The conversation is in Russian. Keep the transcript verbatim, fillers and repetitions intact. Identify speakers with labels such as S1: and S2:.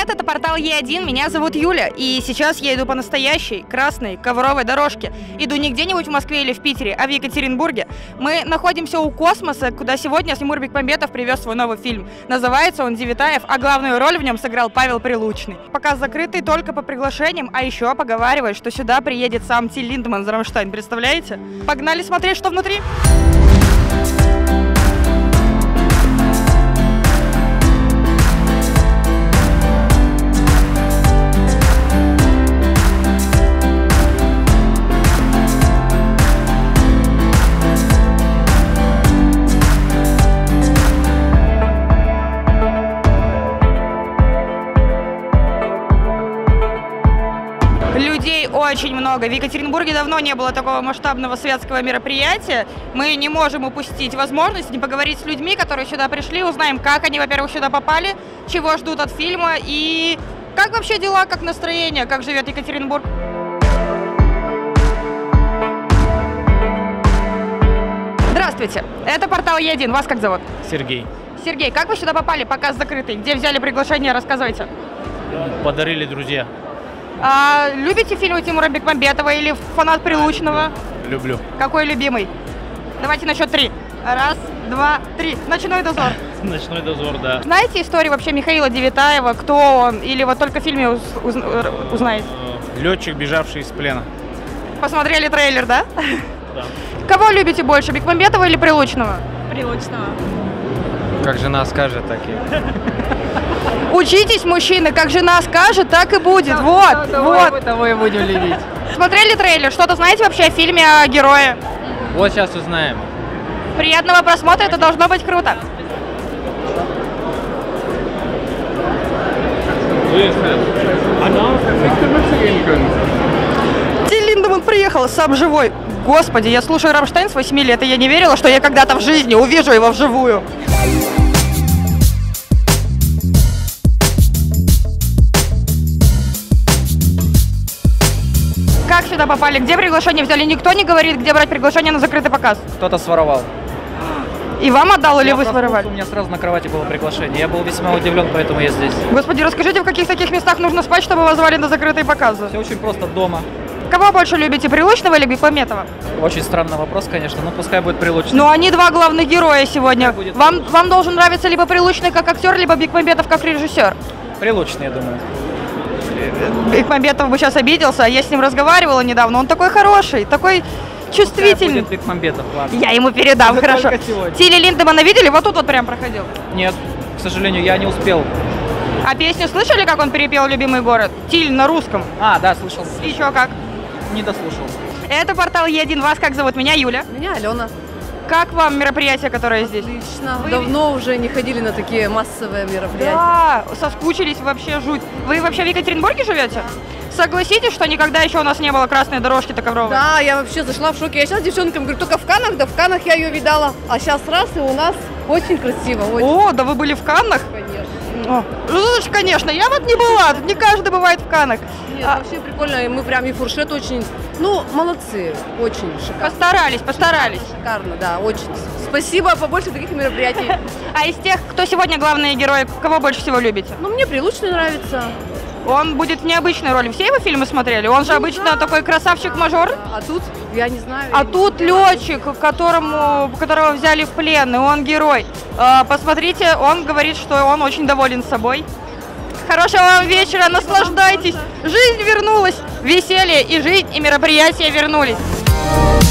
S1: привет, это портал Е один, меня зовут Юля, и сейчас я иду по настоящей красной ковровой дорожке. Иду не где-нибудь в Москве или в Питере, а в Екатеринбурге. Мы находимся у космоса, куда сегодня Тимур Бекмамбетов привез свой новый фильм. Называется он «Девятаев», а главную роль в нем сыграл Павел Прилучный. Показ закрытый только по приглашениям, а еще поговаривают, что сюда приедет сам Тиль Линдеманн из Рамштайн, представляете? Погнали смотреть, что внутри. Людей очень много. В Екатеринбурге давно не было такого масштабного светского мероприятия. Мы не можем упустить возможность не поговорить с людьми, которые сюда пришли, узнаем, как они, во-первых, сюда попали, чего ждут от фильма и как вообще дела, как настроение, как живет Екатеринбург. Здравствуйте, это портал Е один. Вас как зовут?
S2: Сергей.
S1: Сергей, как вы сюда попали? Показ закрытый. Где взяли приглашение? Рассказывайте.
S2: Подарили друзья.
S1: А, любите фильмы Тимура Бекмамбетова или фанат Прилучного?
S2: Люблю.
S1: Какой любимый? Давайте на счет три. Раз, два, три. «Ночной дозор».
S2: «Ночной дозор», да.
S1: Знаете историю вообще Михаила Девятаева? Кто он? Или вот только в фильме уз уз узнаете?
S2: Летчик, бежавший из плена.
S1: Посмотрели трейлер, да?
S2: Да.
S1: Кого любите больше, Бекмамбетова или Прилучного?
S3: Прилучного.
S4: Как жена скажет, так и...
S1: Учитесь, мужчины, как жена скажет, так и будет. Да, вот,
S4: да,
S1: вот.
S4: Мы того и будем любить.
S1: Смотрели трейлер? Что-то знаете вообще о фильме, о герое?
S4: Вот сейчас узнаем.
S1: Приятного просмотра, это должно быть круто. Тиль Линдеманн приехал, сам живой. Господи, я слушаю Рамштайн с восьми лет, и я не верила, что я когда-то в жизни увижу его вживую. Как сюда попали? Где приглашение взяли? Никто не говорит, где брать приглашение на закрытый показ.
S4: Кто-то своровал.
S1: И вам отдал или
S4: я
S1: вы своровали?
S4: У меня сразу на кровати было приглашение. Я был весьма удивлен, поэтому я здесь.
S1: Господи, расскажите, в каких таких местах нужно спать, чтобы вас звали на закрытые показы?
S4: Все очень просто дома.
S1: Кого больше любите, Прилучного или Бекмамбетова?
S4: Очень странный вопрос, конечно, но пускай будет Прилучный.
S1: Но они два главных героя сегодня. Вам,
S4: Прилучный.
S1: вам должен нравиться либо Прилучный как актер, либо Бекмамбетов как режиссер.
S4: Прилучный, я думаю.
S1: Бекмамбетов бы сейчас обиделся, а я с ним разговаривала недавно. Он такой хороший, такой чувствительный.
S4: Будет Бекмамбетов, ладно.
S1: Я ему передам,
S4: Это
S1: хорошо. Тиля Линдеманна видели? Вот тут вот прям проходил.
S4: Нет, к сожалению, я не успел.
S1: А песню слышали, как он перепел «Любимый город»? Тиль на русском.
S4: А, да, слышал.
S1: Еще как?
S4: Не дослушал.
S1: Это портал Е один. Вас как зовут? Меня Юля.
S3: Меня Алена.
S1: Как вам мероприятие, которое здесь?
S3: Отлично. Давно уже не ходили на такие массовые мероприятия.
S1: Да, соскучились вообще жуть. Вы вообще в Екатеринбурге живете? Согласитесь, что никогда еще у нас не было красной дорожки ковровой?
S3: Да, я вообще зашла в шоке. Я сейчас девчонкам говорю, только в Каннах, да в Каннах я ее видала. А сейчас раз, и у нас очень красиво. Очень.
S1: О, да вы были в Каннах?
S3: Конечно.
S1: О, ну, конечно, я вот не была, тут не каждый бывает в Каннах.
S3: Нет,
S1: А,
S3: вообще прикольно, и мы прям и фуршет очень, ну, молодцы, очень шикарно.
S1: постарались, постарались.
S3: Шикарно, да, очень. Спасибо, побольше таких мероприятий.
S1: А из тех, кто сегодня главные герои, кого больше всего любите?
S3: Ну, мне Прилучный нравится.
S1: Он будет в необычной роли. Все его фильмы смотрели? Он же
S3: Ну,
S1: обычно
S3: да.
S1: такой красавчик-мажор.
S3: А тут, я не знаю.
S1: А
S3: я не
S1: тут летчик, которому, которого взяли в плен, и он герой. А, посмотрите, он говорит, что он очень доволен собой. Хорошего вам вечера, наслаждайтесь. Жизнь вернулась, веселье и жизнь, и мероприятия вернулись.